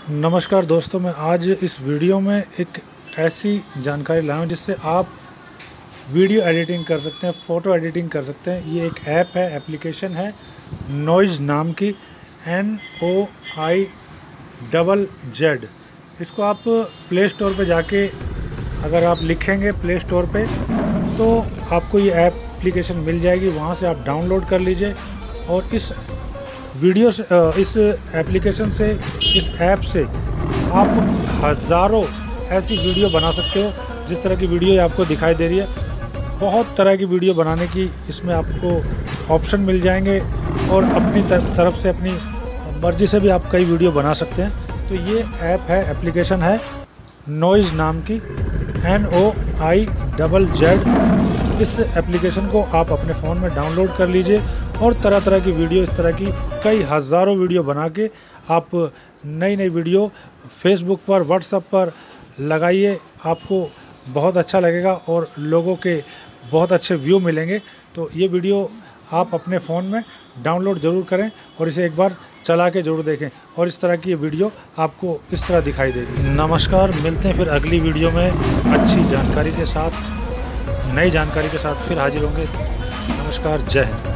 नमस्कार दोस्तों, मैं आज इस वीडियो में एक ऐसी जानकारी लाया हूँ जिससे आप वीडियो एडिटिंग कर सकते हैं, फ़ोटो एडिटिंग कर सकते हैं। ये एक ऐप है, एप्लीकेशन है नॉइज़ नाम की, NOIZZ। इसको आप प्ले स्टोर पे जाके अगर आप लिखेंगे प्ले स्टोर पे तो आपको ये एप्लीकेशन मिल जाएगी। वहाँ से आप डाउनलोड कर लीजिए और इस एप्लीकेशन से, इस ऐप से आप हज़ारों ऐसी वीडियो बना सकते हो। जिस तरह की वीडियो आपको दिखाई दे रही है, बहुत तरह की वीडियो बनाने की इसमें आपको ऑप्शन मिल जाएंगे और अपनी तरफ से, अपनी मर्ज़ी से भी आप कई वीडियो बना सकते हैं। तो ये ऐप है, एप्लीकेशन है नॉइज़ नाम की, NOIZZ। इस एप्लीकेशन को आप अपने फ़ोन में डाउनलोड कर लीजिए और तरह तरह की वीडियो, इस तरह की कई हज़ारों वीडियो बना के आप नई नई वीडियो फेसबुक पर, व्हाट्सएप पर लगाइए। आपको बहुत अच्छा लगेगा और लोगों के बहुत अच्छे व्यू मिलेंगे। तो ये वीडियो आप अपने फ़ोन में डाउनलोड ज़रूर करें और इसे एक बार चला के ज़रूर देखें और इस तरह की ये वीडियो आपको इस तरह दिखाई देगी। नमस्कार, मिलते हैं फिर अगली वीडियो में अच्छी जानकारी के साथ, नई जानकारी के साथ फिर हाजिर होंगे। नमस्कार, जय हिंद।